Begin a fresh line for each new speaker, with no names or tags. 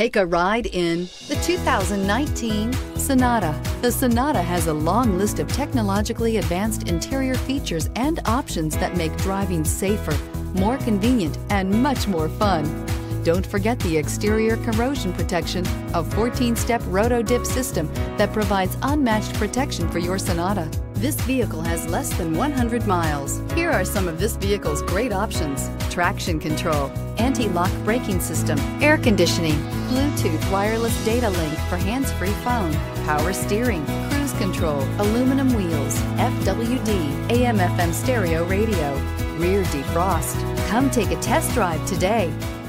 Take a ride in the 2019 Sonata. The Sonata has a long list of technologically advanced interior features and options that make driving safer, more convenient, and much more fun. Don't forget the exterior corrosion protection, a 14-step roto-dip system that provides unmatched protection for your Sonata. This vehicle has less than 100 miles. Here are some of this vehicle's great options: traction control, anti-lock braking system, air conditioning, Bluetooth wireless data link for hands-free phone, power steering, cruise control, aluminum wheels, FWD, AM/FM stereo radio, rear defrost. Come take a test drive today.